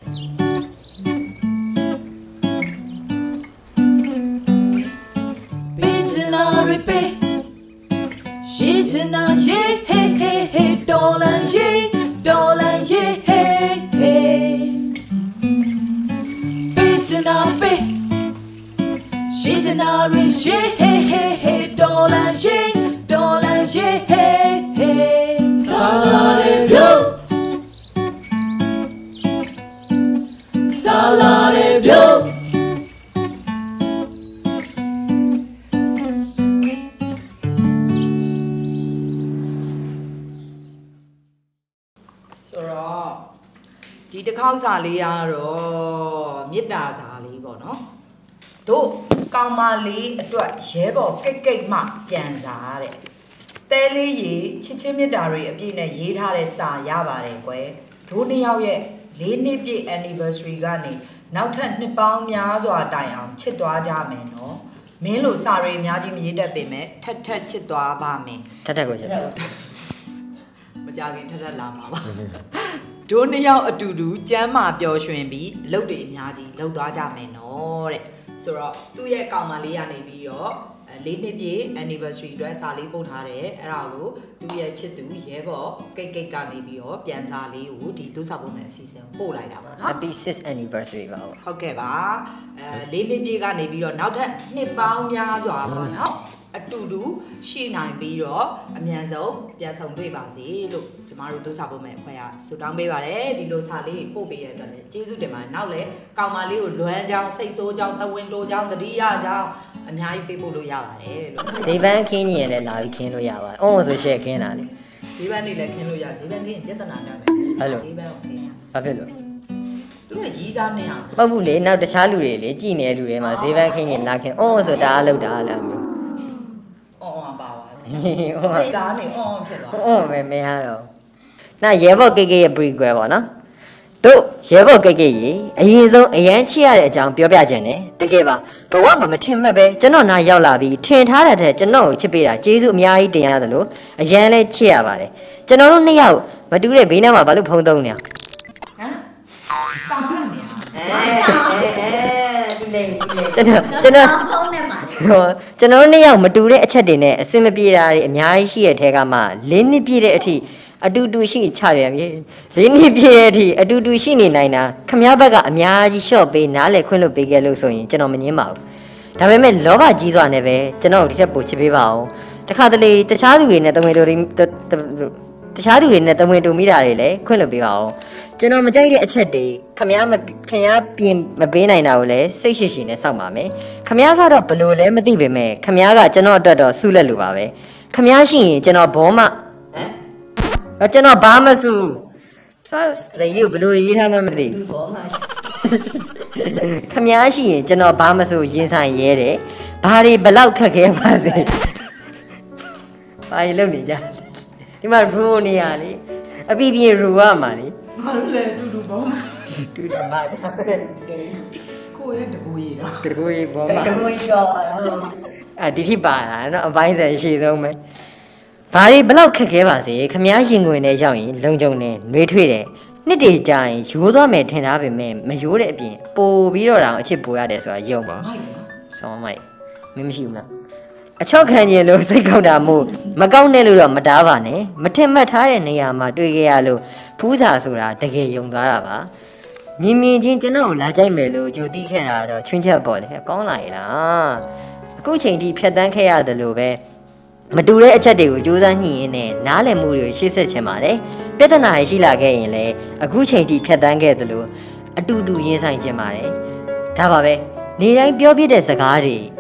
ဒီတစ်ခေါက်စာလေးကတော့မေတ္တာစာလေးပေါ့နော်တို့ကောင်မလေးအတွက်ရဲဘော်ကိတ်ကိတ်မှပြန်စားတဲ့တဲလေးရေချစ်ချင်းမေတ္တာတွေအပြည့်နဲ့ရေးထားတဲ့စာရပါတယ်ကွယ်တို့နှစ်ယောက်ရဲ့4 နှစ်ပြည့် anniversary ကနေနောက်ထပ်နှစ်ပေါင်းများစွာတိုင်အောင်ချစ်သွားကြမယ်နော်မင်းလိုစာတွေအများကြီးမရေးတတ်ပေမဲ့ထက်ထက်ချစ်သွားပါမယ်ထက်ထက်ကိုချစ်မကြခင်ထက်ထက်လာမှာပါတို့နှစ်ယောက်အတူတူကျမ်းမာပျော်ရွှင်ပြီးအလုပ်တွေအများကြီးလုပ်သွားကြမယ်နော်တဲ့ဆိုတော့သူ့ရဲ့ကောင်မလေးရနေပြီးတော့4 နှစ်ပြည့် anniversary အတွက်စာလေးပို့ထားတယ်အဲ့ဒါကိုသူ့ရဲ့ချစ်သူရဲဘော်ကိတ်ကိတ်ကနေပြီးတော့ပြန်စာလေးကိုဒီသူ့စာပုံမဲ့အစီအစဉ်ပို့လိုက်တာပါနော် Happy 6th anniversary ပါဟုတ်ကဲ့ပါ4 နှစ်ပြည့်ကနေပြီးတော့နောက်ထပ်နှစ်ပေါင်းများစွာပေါ့နော်အတူတူရှိနိုင်ပြီးတော့အမြန်ဆုံးပြန်ဆောင်တွေ့ပါစေလို့ကျမတို့သူစာပုံမဲ့အဖွဲ့ကဆုတောင်းပေးပါတယ်ဒီလိုစာလေးပို့ပေးရတဲ့အတွက်လည်းကျေးဇူးတင်ပါတယ်နောက်လည်းကောင်မလေးကိုလွမ်းချောင်းစိတ်ဆိုးချောင်းသဝင်းတိုးချောင်းတတိယချောင်းအများကြီးပေးပို့လို့ရပါတယ်လို့ဈေးပန်းခင်းကြီးလည်းလာပြီးခင်းလို့ရပါတယ်ဆိုရှယ်ခင်းတာလေဈေးပန်းနေလည်းခင်းလို့ရဈေးပန်းခင်းပြဿနာတတ်မယ်အဲ့လိုဈေးပန်းကိုခင်းဘာဖြစ်လို့သူတို့ရီးစားနေအောင်ပုတ်ဘူးလေနောက်တခြားလူတွေလေကြည်နေတဲ့လူတွေမှာဈေးပန်းခင်းကြီးလာခင်းဆိုတာအလုပ်တာလားမျိုးပါပါဒါနေဖြစ်သွားမရတော့နာရဲဘော်ကိတ်ကိတ်ရဲ့ prequel ပေါ့နော်တို့ရဲဘော်ကိတ်ကိတ်ရေအရင်ဆုံးအရန်ချစ်ရတဲ့အကြောင်းပြောပြခြင်းနဲ့တကယ်ပါဘဝမှာမထင်မှတ်ပဲကျွန်တော်နားရောက်လာပြီးထင်ထားတဲ့ကျွန်တော်ကိုချစ်ပေးတာကျေးဇူးအများကြီးတင်ရတယ်လို့အရန်လဲချစ်ရပါတယ်ကျွန်တော်တို့နှစ်ယောက်မတူတဲ့ဘေးနားမှာဘာလို့ဖုံးသုံးနေအောင်စောင်းနေဒီလေကျွန်တော်ဖုံးနေမှာကျွန်တော်နှစ်ယောက်မတူတဲ့အချက်တွေနဲ့အစင်မပြေတာတွေအများကြီးရှိတဲ့ထဲကမှ4 နှစ်ပြည့်တဲ့အထိအတူတူရှိချပြန်ပြီ4 နှစ်ပြည့်တဲ့အထိအတူတူရှိနေနိုင်တာခမည်းဘက်ကအများကြီးရှော့ပေးနားလေခွင့်လို့ပေးခဲ့လို့ဆိုရင်ကျွန်တော်မငင်းပါဘူးဒါပေမဲ့လောဘကြီးစွာနဲ့ပဲကျွန်တော်ဒီထက်ပိုချစ်ပေးပါအောင်တခါတလေတခြားသူတွေနဲ့တမွေတူမိတာတွေလည်းခွင့်လို့ပေးပါအောင်ကျွန်တော်မကြိုက်တဲ့အချက်တွေခမည်းပြင်မပေးနိုင်တာကိုလည်းစိတ်ရှိရှိနဲ့စောင့်ပါမယ်ခမည်းကတော့ဘလို့လဲမသိပေမဲ့ခမည်းကကျွန်တော်အတွက်တော့ဆုလက်လိုပါပဲခမည်းရှိရင်ကျွန်တော်ဘောမကျွန်တော်ဘာမစုလေယူဘလို့ရေးထားမှမသိဘူးဘောမခမည်းရှိရင်ကျွန်တော်ဘာမစုရင်ဆိုင်ရဲတယ်ဘာတွေဘလောက်ခက်ခဲပါစေဘာလို့နေကြဒီမှာဘရိုနေရလေအပြည့်ပြည့်ရူရမှာလေငါတို့လည်းတူဘောမှာတူတယ်မှာကိုရဲ့တကူကြီးတော့တကူကြီးဘောမှာတကူကြီးတော့ဒီထိပါတာနော်အပိုင်းဆိုင်ရှည်ဆုံးပဲဘာတွေဘလောက်ခက်ခဲပါစေခမားရင်ခွင်နဲ့ရောက်ရင်လုံကြုံနဲ့နှွေးထွေးတယ်နှစ်တွေကြာရင်ရိုးသွားမယ်ထင်ထားပေမဲ့မရိုးတဲ့အပြင်ပိုပြီးတော့တောင်အချစ်ပိုရတယ်ဆိုတာယုံပါဆောင်းမိုက်မင်းမရှိဘူးလားအချော့ခံခြင်းလို့စိတ်ကောက်တာမို့မကောက်နဲ့လို့တော့မတားပါနဲ့မထင်မှတ်ထားတဲ့နေရာမှာတွေ့ခဲ့ရလို့ဖူးစာဆိုတာတကယ်ယုံသွားတာပါမြင်မြင်ချင်းကျွန်တော်လာကြိုက်မယ်လို့ကြိုသိခဲ့တာတော့ချွင်းချက်ပေါ်တယ်ကောင်းလာရဲ့လားအခုချိန်ထိဖြတ်တန်းခဲ့ရတယ်လို့ပဲမတူတဲ့အချက်တွေကိုကြိုးစားညှိရင်းနဲ့နားလည်မှုတွေကိုရှေ့ဆက်ချင်ပါတယ်ပြဿနာရှိလာခဲ့ရင်လည်းအခုချိန်ထိဖြတ်တန်းခဲ့သလိုအတူတူရင်ဆိုင်ချင်ပါတယ်ဒါပါပဲနေတိုင်းပြောပြတဲ့စကားတွေ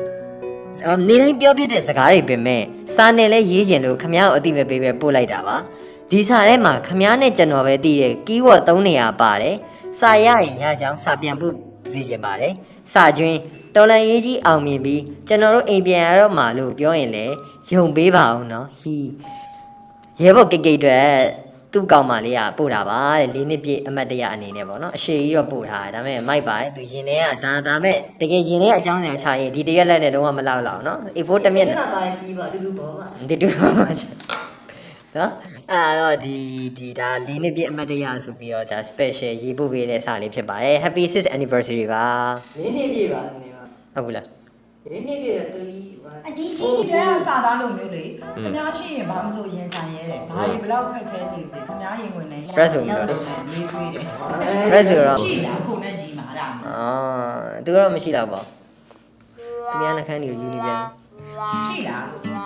ပင်မဲ့စာနဲ့လဲရေးချင်လို့ခမားကိုအတိမပေးပဲပို့လိုက်တာပါဒီစာထဲမှာခမားနဲ့ကျွန်တော်ပဲသိတဲ့ keyword 3 နေရာပါတယ်စာရရင်ရကြောင်းစာပြန်ပို့စီချင်ပါတယ်စာကျွင်းတော်လန်ရေးကြီးအောင်မြင်ပြီးကျွန်တော်တို့အိမ်ပြန်ရတော့မှာလို့ပြောရင်လေယုံပေးပါအောင်နော်ဟီရဲဘော်ကိတ်ကိတ်အတွက်သူ့ကောင်မလေးကပို့တာပါတဲ့၄နှစ်ပြည့်အမတ်တရအနေနဲ့ပေါ့နော်အရှိကြီးတော့ပို့ထားတယ်ဒါပေမဲ့မိုက်ပါတယ်သူရင်ထဲကဒါမဲ့တကယ်ရင်ထဲကအကြောင်းစရာချရင်ဒီတရက်လက်နဲ့တော့မလောက်တော့နော် A4 တစ်မြက်နဲ့ပါတယ်ကြီးပါတူတူပေါ်မှာတူတူပေါ်မှာနော်အဲ့တော့ဒီဒါ4နှစ်ပြည့်အမှတ်တရဆိုပြီးတော့ဒါ special ရေးပို့ပေးတဲ့စာလေးဖြစ်ပါတယ် Happy 6th anniversary ပါ4နှစ်ပြည့်ပါနေပါဟုတ်ဘူးလား4နှစ်ပြည့်တော့3 အဒီစီတဲ့စာသားလိုမျိုးလေခင်ဗျားရှိရင်ဘာမှမဆိုရင်ဆိုင်ရဲတယ်ဘာတွေဘလောက်ခက်ခဲနေစေခင်ဗျားရင်ဝင်နေ press ဆိုပြီးတော့မေးထွေးတယ် press ဆိုတော့ရှိလားခုနဲ့ကြီးမှာအဲ့ဒါသူကတော့မရှိတော့ပါသူများနှခမ်းတွေကိုယူနေပြန်ရှိလား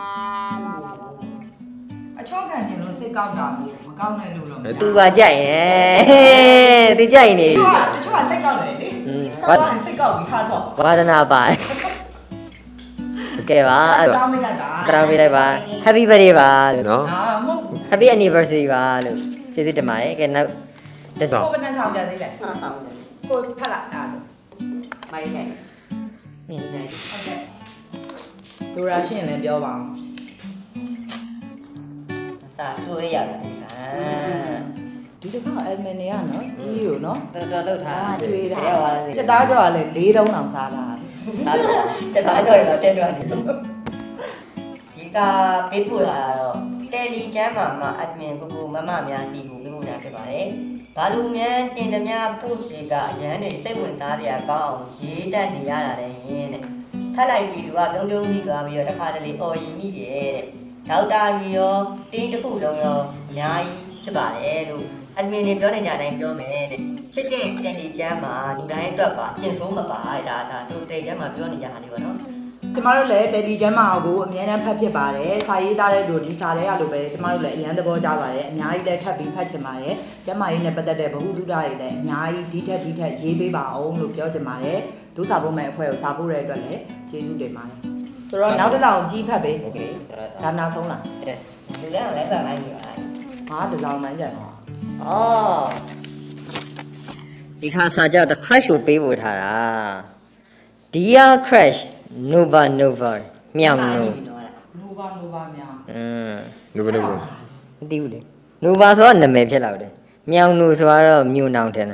အချောခံခြင်းလို့စိတ်ကောက်တာမကောက်နိုင်လို့တော့သူပါကြိုက်ရဲ့သူကြိုက်နေတချို့ကစိတ်ကောက်တယ်လေဘာစိတ်ကောက်ပြီးခါတော့ဝါဒနာပါကဲပါတောင်းမိလိုက်ပါတောင်းမိလိုက်ပါ Happy birthday ပါနော်မဟုတ်ဘူး Happy anniversary ပါလို့ကျေးဇူးတင်ပါတယ်ကဲနောက်တစ်စောကိုဘယ်နဲ့ဆောင်ကြသေးလဲဆောင်တယ်ကိုဖတ်လိုက်အားလို့မိုက်ခဲ့ဟုတ်ကဲ့ဒူရာရှင်းလည်းပြောပါအောင်စာတူရရတယ်ဒီတစ်ခါ admin တွေကနော်ကြီးကိုနော်တော်လောက်ထားကျွေးတာစက်သားကြောကလည်း၄တုံးအောင်စားတာဒါတော့စက်သားကြောရတော့တက်ကြွတယ်ဒီကပေးပို့လာတော့တယ်လီကျမ်းမှာ admin ကိုမမများစီကိုပေးပို့တာဖြစ်ပါတယ်ဘာလူမြန်တင်သမျှ post တွေကအရန်တွေစိတ်ဝင်စားကြကောင်းအောင်ရေးတတ်နေရတာလည်းရင်းတဲ့ထပ်လိုက်ပြီးသူကပြုံးမိသွားပြီးတော့တစ်ခါတလေအော်ရင်မိတယ်တဲ့ဒေါက်တာကြီးရောတင်းတစ်ခုလုံးရောအများကြီးဖြစ်ပါတယ်လို့admin တွေပြောနေကြတိုင်းပြောမယ်တဲ့ချစ်တဲ့တယ်လီကျမ်းမှာလူတိုင်းအတွက်ပါကျင့်ဆုံးမပါဒါသူတယ်ကျမ်းမှာပြောနေကြတာလေးပေါ့နော်ကျမတို့လည်းတယ်လီကျမ်းမာကိုအများနဲ့ဖတ်ဖြစ်ပါတယ်စာရေးသားတဲ့လူဒီစာတွေကလိုပဲကျမတို့လည်းအရန်သဘောကျပါတယ်အများကြီးလည်းထပ်ပြီးဖတ်ချင်ပါတယ်ကျမ်းမာရေးနဲ့ပတ်သက်တဲ့ဗဟုသုတတွေလည်းအများကြီးဒီထက်ရေးပေးပါအောင်လို့ပြောချင်ပါတယ်ဒုစာဖို့မဲ့အဖွဲ့ကိုစာဖို့တဲ့အတွက်လည်းကျေးဇူးတင်ပါတယ်ဆိုတော့နောက်တစ်ဆောင်ကြီးဖတ်ပေးโอเคဒါနောက်ဆုံးလား yes ဒီလည်းလည်းပတ်လိုက်ပြီပါဟာတစ်ဆောင်မှန်းကြပါဒီခါစာကြောက် the crash ကိုပေးပို့ထားတာ Dear crash Nova မြောင်နို Nova မြောင် Nova မသိဘူးလေ Nova ဆိုတော့နာမည်ဖြစ်လာတယ်မြောင်နိုဆိုတော့မြို့နောင်တယ်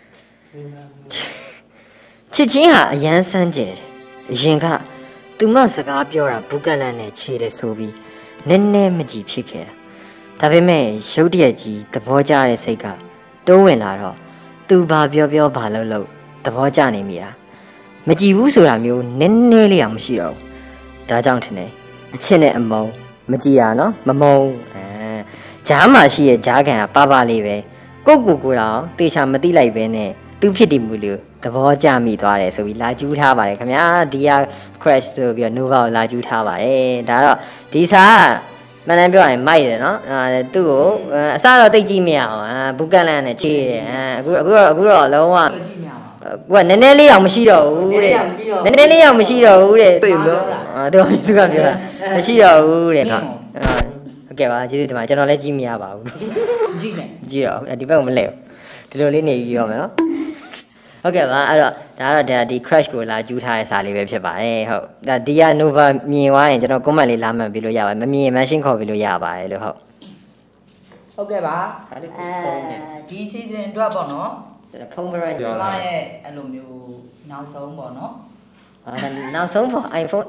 ချစ်ချင်းဟာအရန်စမ်းကြယ်တယ်အရင်ကသူမစကားပြောတာဘူးကလန်နဲ့ခြေတယ်ဆိုပြီးနည်းနည်းမကြည့်ဖြစ်ခဲ့တာဒါပေမဲ့ရုတ်တရက်ကြီးသဘောကျတဲ့စိတ်ကတိုးဝင်လာတော့သူဘာပြောဘာလုပ်သဘောကျနေမိတာမကြည့်ဘူးဆိုတာမျိုးနည်းနည်းလေးအောင်မရှိတော့ဘူးဒါကြောင့်ထင်တယ်အချစ်နဲ့အမုန်းမကြည့်ရနော်မမုန်းဂျားမှာရှိရဲ့ဂျားကန်ကပါလေးပဲကိုတော့တေချာမသိလိုက်ပဲနဲ့သူဖြစ်တည်မှုလို့သဘောကျမိသွားတယ်ဆိုပြီးလာကျူးထားပါတယ်ခင်ဗျာဒီက crash ဆိုပြီးတော့ Nova ကိုလာကျူးထားပါတယ်ဒါတော့ဒီစာမှန်တမ်းပြောရင်မိုက်တယ်နော်သူ့ကိုအစတော့တိတ်ကြည့်မရအောင်ဘူးကလန်နဲ့ချေးတယ်အခုတော့လုံးဝကိုကနည်းနည်းလေးအောင်မရှိတော့ဘူးတဲ့နည်းနည်းလေးအောင်မရှိတော့ဘူးတဲ့သိနော်သူကပြောတာမရှိတော့ဘူးတဲ့နော်ဟုတ်ကဲ့ပါကျေးဇူးတင်ပါတယ်ကျွန်တော်လည်းကြည့်မရပါဘူးကြည့်နေကြည့်တော့ဒီဘက်ကိုမလဲဘူးဒီလိုလေးနေပြီးရောမယ်နော်ဟုတ်ကဲ့ပါအဲ့တော့ဒါကတော့ဒီ crash ကိုလာကျူးထားတဲ့စာလေးပဲဖြစ်ပါတယ်ဟုတ်ဒါဒီက Nova မြင်သွားရင်ကျွန်တော် comment လေးလာမှတ်ပြီးလို့ရပါတယ်မမြင် mention ခေါ်ပြီးလို့ရပါတယ်လို့ဟုတ်ကဲ့ပါဒီ season အတွက်ပေါ့နော်ဖုန်း brand ကျွန်မရဲ့အဲ့လိုမျိုးနောက်ဆုံးပေါ့နော်နောက်ဆုံးပေါ့ iPhone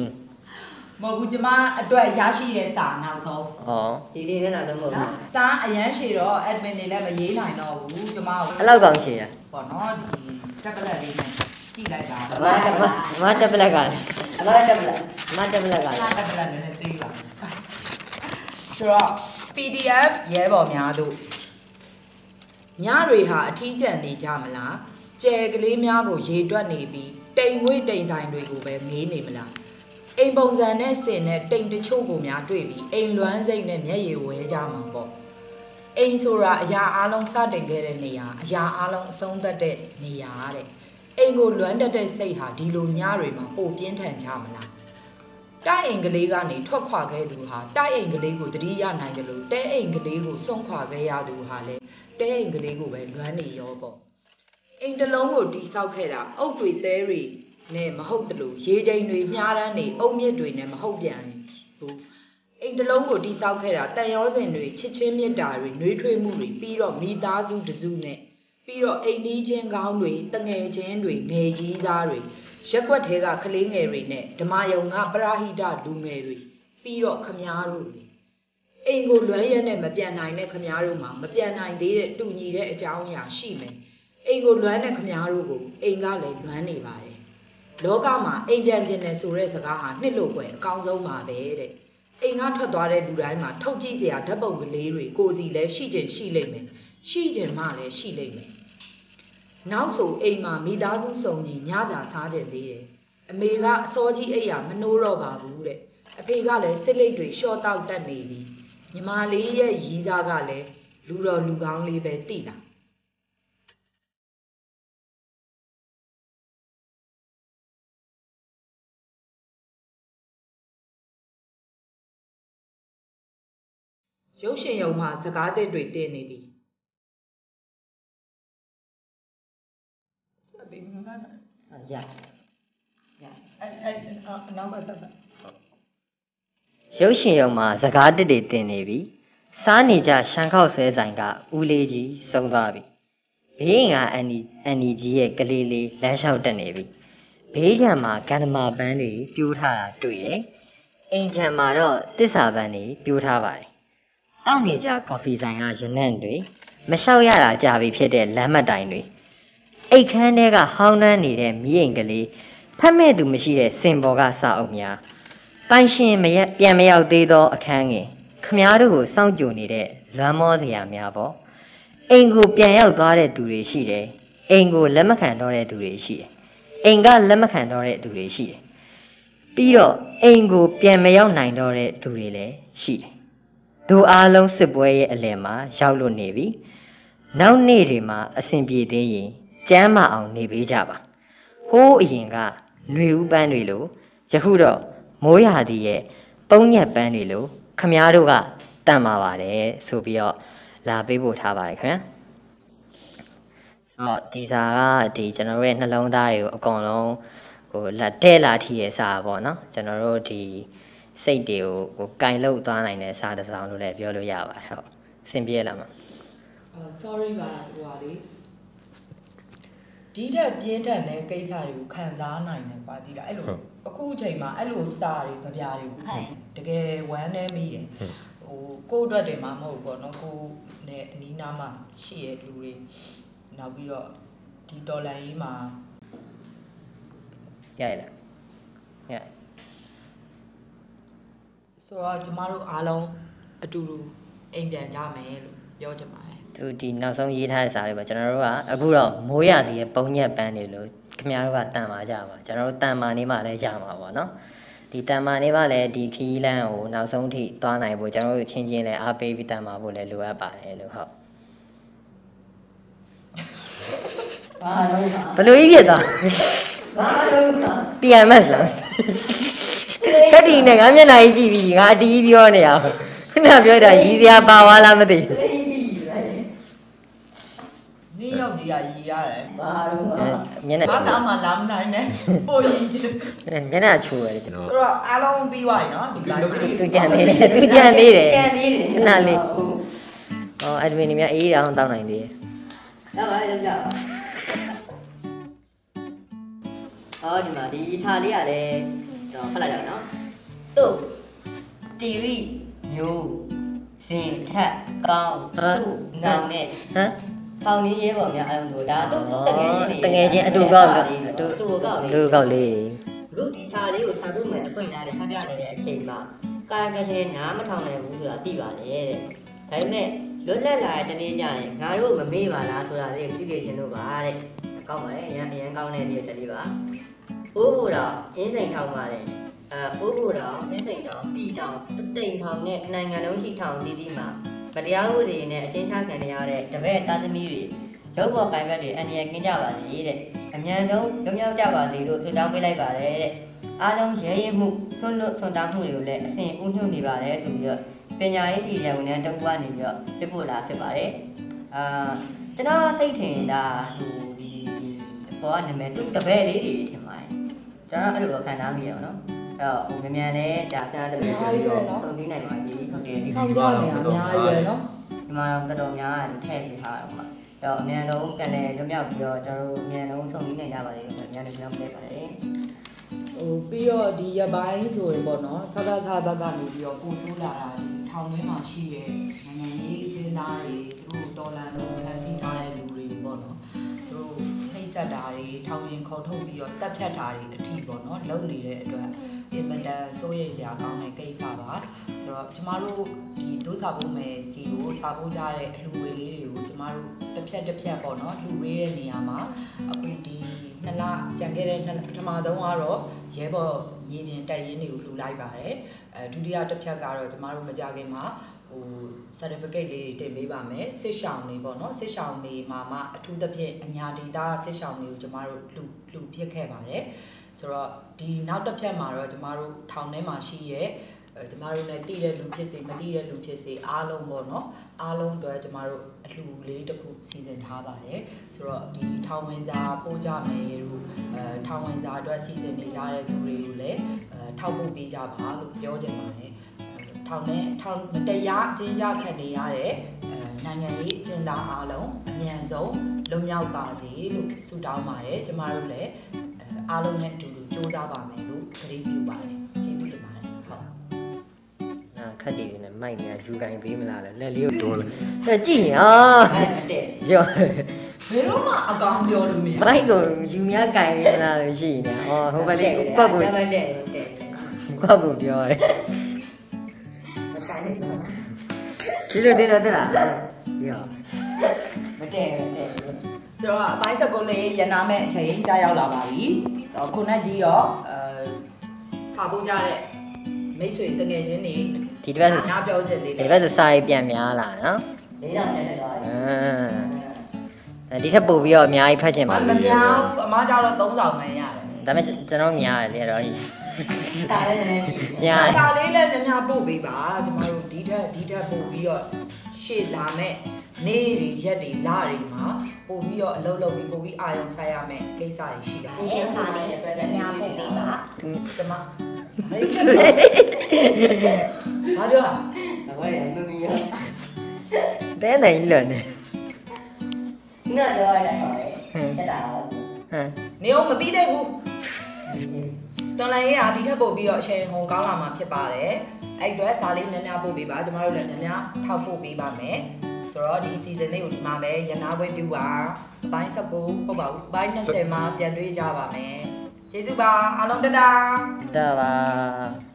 18 မဟုတ်ဘူးကျမအတွက်ရရှိတဲ့စာနောက်ဆုံးဒီလေးနဲ့နောက်ဆုံးမဟုတ်ဘူးစာအရန်ရှည်တော့ admin တွေလည်းမရေးနိုင်တော့ဘူးကျမကိုအဲ့လောက်ကောင်းရှည်ရပေါ့နော်ဒီတက်ပလက်လေးနဲ့ကြည့်လိုက်တာမတက်ပလက်ကမတက်ပလက်တက်ပလက်နည်းနည်းသေးပါဆိုတော့ PDF ရဲဘော်များတို့ညတွေဟာအထီးကျန်နေကြမလားကြဲကလေးများကိုရေတွက်နေပြီးတိမ်မွေးတိမ်ဆိုင်တွေကိုပဲငေးနေမလားအိမ်ပုံစံနဲ့စင်နဲ့တိမ်တချို့ကိုများတွေ့ပြီးအိမ်လွမ်းစိတ်နဲ့မျက်ရည်ဝဲကြမှာပေါ့အိမ်ဆိုတာအရာအလုံးစတင်ခဲ့တဲ့နေရာအရာအလုံးအဆုံးသတ်တဲ့နေရာတဲ့အိမ်ကိုလွမ်းတတ်တဲ့စိတ်ဟာဒီလိုညတွေမှာပိုပြင်းထန်ကြမလားတိုက်အိမ်ကလေးကနေထွက်ခွာခဲ့သူဟာတိုက်အိမ်ကလေးကိုတတိယနိုင်တယ်လို့တဲအိမ်ကလေးကိုဆုံးခွာခဲ့ရသူဟာလည်းတဲအိမ်ကလေးကိုပဲလွမ်းနေရောပေါ့အိမ်တစ်လုံးကိုတိဆောက်ခဲ့တာအုတ်တွေသဲတွေနဲ့မဟုတ်တယ်လို့ရေချိန်တွေမြားတန်းနေအုတ်မြစ်တွေနဲ့မဟုတ်ပြန်ဘူးအိမ်တစ်လုံးကိုတိဆောက်ခဲ့တာတန်ရောစင်တွေချစ်ချင်းမြတ်တာတွေနှွေးထွေးမှုတွေပြီးတော့မိသားစုတစုနဲ့ပြီးတော့အိမ်နီးချင်းကောင်းတွေတငယ်ချင်းတွေငယ်ကြီးသားတွေရက်ွက်ထဲကကလေးငယ်တွေနဲ့ဓမ္မယုံကပရာဟိတလူငယ်တွေပြီးတော့ခမားတို့တွေအိမ်ကိုလွမ်းရက်နဲ့မပြန်နိုင်တဲ့ခမားတို့မှာမပြန်နိုင်သေးတဲ့တူညီတဲ့အကြောင်းအရာရှိမယ်အိမ်ကိုလွမ်းတဲ့ခမားတို့ကိုအိမ်ကလည်းလွမ်းနေပါတယ်လောကမှာအိမ်ပြန်ခြင်းနဲ့ဆိုတဲ့စကားဟာနှစ်လို့ပဲအကောင်းဆုံးပါပဲတဲ့အိမ်ကထွက်သွားတဲ့လူတိုင်းမှာထုတ်ကြည့်စရာဓာတ်ပုံကလေးတွေကိုစီလည်းရှိခြင်းရှိလိမ့်မယ်ရှိခြင်းမှလည်းရှိလိမ့်မယ်နောက်ဆိုအိမ်မှာမိသားစုစုံညီညစာစားကြသေးတယ်အမေကအစောကြီးအိမ်ရမနှိုးတော့ပါဘူးတဲ့အဖေကလည်းစစ်လိတ်တွေရှော့တောက်တတ်နေပြီညီမလေးရဲ့ရီးစားကလည်းလူတော်လူကောင်းလေးပဲတိတာရုပ်ရှင်ရုံမှာစကားသစ်တွေတင်နေပြီစပင်းမလားရနောက်ကဆက်ပါရုပ်ရှင်ရုံမှာစကားတစ်တွေတင်နေပြီစားနေကြရှမ်းခောက်ဆွဲဆိုင်ကဦးလေးကြီးဆုံးသွားပြီဘေးကအန်နီကြီးရဲ့ကလေးလေးလမ်းလျှောက်တက်နေပြီဘေးခြံမှာကန္ဓမာပန်းတွေပြိုးထားတာတွေ့တယ်အိမ်ခြံမှာတော့တစ္ဆာပန်းတွေပြိုးထားပါတယ်တောက်နေကြကော်ဖီဆိုင်ကရနံ့တွေမလျှောက်ရတာကြာပြီဖြစ်တဲ့လမ်းမတိုင်တွေအိတ်ခမ်းထဲကဟောင်းနှမ်းနေတဲ့မီးအိမ်ကလေးဖတ်မဲ့သူမရှိတဲ့စင်ပေါ်ကစာအုပ်များပိုင်ရှင်ပြန်မရောက်သေးသောအခန်းငယ်ခမားတို့ကိုစောင့်ကြိုနေတဲ့လွမ်းမောစရာများပေါ့အိမ်ကိုပြန်ရောက်သွားတဲ့သူတွေရှိတယ်အိမ်ကိုလက်မခံတော့တဲ့သူတွေရှိတယ်အိမ်ကလက်မခံတော့တဲ့သူတွေရှိတယ်ပြီးတော့အိမ်ကိုပြန်မရောက်နိုင်တော့တဲ့သူတွေလည်းရှိတယ်တို့အားလုံးစစ်ပွဲရဲ့အလယ်မှာရောက်လွတ်နေပြီနောက်နေ့တွေမှာအဆင်ပြေသေးရင်ကျမ်းမအောင်နေပေးကြပါဟိုးအရင်ကຫນွေဥပန်းတွေလို့ယခုတော့မိုးရာသီရဲ့ပုံညက်ပန်းတွေလို့ခမားတို့ကတန်ပါပါတယ်ဆိုပြီးတော့လာပေးဖို့ထားပါတယ်ခင်ဗျာဆိုတော့ဒီစာကဒီကျွန်တော်တို့ရဲ့နှလုံးသားတွေကိုအကုန်လုံးဟိုလက်တဲ့လာထီရဲ့စာပေါ့နော်ကျွန်တော်တို့ဒီစိတ်တွေကိုကင်လို့သွားနိုင်တဲ့စာတစ်စောင်လို့လည်းပြောလို့ရပါတယ်ဟုတ်အဆင်ပြေလားမ sorry ပါဟိုပါလေဒီတက်ပြင်းထန်တဲ့ကိစ္စတွေကိုခံစားနိုင်တယ်ပါတိလားအဲ့လိုအခုအချိန်မှာအဲ့လိုစာတွေကြပြတွေကိုတကယ်ဝမ်းနေမိတယ်ဟိုကိုယ့်အတွက်တည်းမှမဟုတ်ဘူးပေါ့နော်ကိုနဲ့အနီးနားမှာရှိရတဲ့လူတွေနောက်ပြီးတော့ဒီတော်လိုင်းကြီးမှာရရလားရဆိုတော့ကျမတို့အားလုံးအတူတူအိမ်ပြန်ကြမယ်လို့ပြောချင်ပါတယ်သူဒီနောက်ဆုံးရေးထားတဲ့စာတွေပါကျွန်တော်တို့ကအခုတော့မိုးရသည်ရဲ့ပုံညက်ပန်းတွေလို့ခင်ဗျားတို့ကတန်ပါကြပါကျွန်တော်တို့တန်မာနေမှလည်းရမှာပေါ့နော်ဒီတန်မာနေမှလည်းဒီခီးလန်းကိုနောက်ဆုံးထိသွားနိုင်ဖို့ကျွန်တော်တို့ချင်းချင်းလည်းအားပေးပြီးတန်မာဖို့လည်းလိုအပ်ပါတယ်လို့ဟုတ်ဘာလို့ဘလို့ကြီးဖြစ်သွားဘာလို့ PMS လားခက်တီနဲ့ငါမျက်နှာကြီးကြည့်ပြီးငါအတီးပြောနေရအောင်ခုနပြောတာရီးစရာပါသွားလားမသိနေရောက်ဒီကရီးရတယ်ဘာလို့မျက်နှာချိုးဘာမှလာမနိုင်နဲ့ပိုရီးချင်မျက်နှာချိုးရတယ်ကျွန်တော်ဆိုတော့အားလုံးပြီးသွားပြီနော်ဒီလိုသူကြံနေတယ်သူကြံနေတယ်မျက်နှာလေးအဲ့ဒီနေမြအေးအောင်တောင်းနိုင်သေးတယ်ရပါရကြဒီမှာဒီစာလေးကလည်းကျွန်တော်ဖတ်လိုက်တော့နော်သူ့တီရီမျိုးစင်ထက်ကောင်းစုနောင်နဲ့ထောင်လေးရဲပေါ်များအဲ့လိုဒါသူ့တငယ်ချင်းအတူကောက်လို့သူ့ကောက်လေးလူကောက်လေးအခုဒီစာလေးကိုစာဖို့မယ်အခွင့်အရေးနဲ့ဖတ်ပြနေတဲ့အချိန်မှာကာကထဲနားမထောင်နိုင်ဘူးဆိုတာသိပါတယ်တဲ့ဒါပေမဲ့လွတ်လပ်လာတဲ့တနေ့ကျရင်ငါတို့မမေ့ပါလားဆိုတာလေးသိသိချင်းလို့ပါတဲ့ကောင်းပါတယ်အရန်ကောင်းတဲ့ဒီချက်လေးပါဘိုးဘိုတော်အင်းစိန်ထောင်ပါတယ်ဘိုးဘိုတော်အင်းစိန်တောင်ပြည်တောင်တိမ်ထောင်နဲ့နိုင်ငံလုံးရှိထောင်တည်တည်မှာဗတရားဥပဒေနဲ့အချင်းချခံရတဲ့တပည့်သားသမီးတွေလောက်ပေါ်ပိုင်ဘက်တွေအန္တရာယ်ကင်းကြပါစေတဲ့အမြန်ဆုံးလွတ်မြောက်ကြပါစေလို့ဆုတောင်းပေးလိုက်ပါတယ်တဲ့အားလုံးရဲရဲမှုဆွန့်လွတ်ဆွန့်သားမှုတွေကိုလည်းအစဉ်ဦးညွှတ်နေပါတယ်ဆိုပြီးတော့ပညာရေးစီရဝန်ထမ်းတုံးပွားနေပြီးတော့ပြပို့လာဖြစ်ပါတယ်ကျွန်တော်စိတ်ထင်တာဟိုဒီဘောကနာမည်သူတပည့်လေးတွေထင်ပါတယ်ကျွန်တော်အဲ့လိုခံစားမိရအောင်နော်အဲ့တော့ဟိုမြန်လဲဒါဆန်းတပည့်တွေတော့သုံးသိနိုင်ပါကြီးဟုတ်တယ်ဒီခေါင်းကြောနေအများကြီးပဲနော်ဒီမှာတော်တော်များတယ်ထည့်ပေးထားတော့မှာတော့အမြန်ဆုံးကန်တယ်လွတ်မြောက်ပြီးတော့ကျွန်တော်တို့အမြန်ဆုံးဆုံးသိနိုင်ကြပါလိမ့်မယ်မြန်တယ်ကျွန်တော်ပြပါတယ်ဟိုပြီးတော့ဒီရပိုင်းဆိုရင်ပေါ့နော်စကားစားဘက်ကနေပြီးတော့ပူဆိုးလာတာဒီထထောင်ထဲမှာရှိတဲ့နိုင်ငံရေးအကျဉ်းသားတွေသူတို့တော်လန်လို့ဖန်ဆီးထားတဲ့လူတွေပေါ့နော်သူတို့နှိပ်စက်တာတွေထောင်ရင်ခေါ်ထုတ်ပြီးတော့တပ်ဖြတ်တာတွေအထိပေါ့နော်လုပ်နေတဲ့အတွက်အင်မတန်စိုးရိမ်စရာကောင်းတဲ့ကိစ္စပါဆိုတော့ကျမတို့ဒီဒုစာဖို့မယ်စီကိုစာဖို့ကြတဲ့အလှူငွေလေးတွေကိုကျမတို့တစ်ဖြတ်ပေါ့နော်လှူရေးတဲ့နေရာမှာအခုဒီ2လကြံခဲ့တဲ့ပထမဆုံးကတော့ရဲဘော်မြေပြင်တိုက်ရင်းတွေကိုလှူလိုက်ပါတယ်ဒုတိယတစ်ဖြတ်ကတော့ကျမတို့မကြခင်မှာcertificate လေးတွေတင်ပေးပါမယ်စစ်ရှောင်းတွေပေါ့နော်စစ်ရှောင်းတွေမှာမှအထူးသဖြင့်အညာဒေတာစစ်ရှောင်းတွေကိုကျမတို့လှူဖြစ်ခဲ့ပါတယ်ဆိုတော့ဒီနောက်တစ်ဖြတ်မှာတော့ကျမတို့ထောင်ထဲမှာရှိရဲ့ကျမတို့လည်းတည်တဲ့လူဖြစ်စေမတည်တဲ့လူဖြစ်စေအားလုံးပေါ့နော်အားလုံးအတွက်ကျမတို့အလှူလေးတစ်ခုစီစဉ်ထားပါတယ်ဆိုတော့ဒီထောင်ဝင်စာပို့ကြမယ်လို့ထောင်ဝင်စာအတွက်စီစဉ်နေကြတဲ့သူတွေကိုလည်းထောက်ပို့ပေးကြပါလို့ပြောချင်ပါတယ်ထောင်မတရားအကျဉ်းချခံနေရတဲ့နိုင်ငံရေးအကျဉ်းသားအားလုံးအမြန်ဆုံးလွတ်မြောက်ပါစေလို့ဆုတောင်းပါတယ်ကျမတို့လည်းအားလုံးနဲ့အတူတူစူးစမ်းပါမယ်လို့ကတိပြုပါတယ်ကျေးဇူးတင်ပါတယ်ဟုတ်ခက်တည်နေမိုက်နေယူကင်ပေးမလားလဲလက်လေးကိုတိုးလို့ကြည့်ဟာရောဘယ်တော့မှအကောင်ပြောလို့မရမိုက်ကိုယူများကင်ပေးမလားလို့ရှိနေဟောဟိုဘက်လေးကွက်ကိုပြောတယ်ဒီလိုတင်တော့လားရောမတည့်ဆိုတော့အပိုင်း19လေးရနာမဲ့အချိန်ကြာရောက်လာပါပြီခုနကကြီးရောစာပို့ကြတဲ့မိတ်ဆွေတငယ်ချင်းတွေဒီတစ်ပတ်နားပြောချင်သေးတယ်ဒီတစ်ပတ်စာရေးပြန်များလာနော်၄တောင်ပြန်နေသွားပြီဒီထက်ပို့ပြီးတော့အများကြီးဖတ်ချင်ပါဘူးမများဘူးအမကျတော့3ဆောင်မှန်းရတယ်ဒါပေမဲ့ကျွန်တော်များတယ်လေတော့စာလေးလည်းရှိတယ်စာလေးလည်းများပို့ပေးပါကျမတို့ဒီထက်ပို့ပြီးတော့ရှေ့လာမဲ့နေ့တွေရက်တွေလတွေမှာပို့ပြီးတော့အလုပ်လုပ်ပြီးပို့ပြီးအာရုံစိုက်ရမယ်ကိစ္စတွေရှိတာဒီစာလေးလည်းများပို့ပေးပါကျမဘာပြောလဲဘာလဲမမီရောတဲနိုင်လွန်နေငါပြောရတယ်ဟောတက်တာနေအောင်မပြီးသေးဘူးတော်လိုင်းရေးကဒီထက်ပို့ပြီးတော့အချိန်ဟိုကောင်းလာမှာဖြစ်ပါတယ်အဲ့အတွက်စာလေးများပို့ပေးပါကျမတို့လည်းများထောက်ပို့ပေးပါမယ်ဆိုတော့ဒီ season လေးကိုဒီမှာပဲရနာပွဲပြုပါအပိုင်း19ဟုတ်ပါဘူးအပိုင်း20မှာပြန်တွေ့ကြပါမယ်ကျေးဇူးပါအားလုံးတတာပါ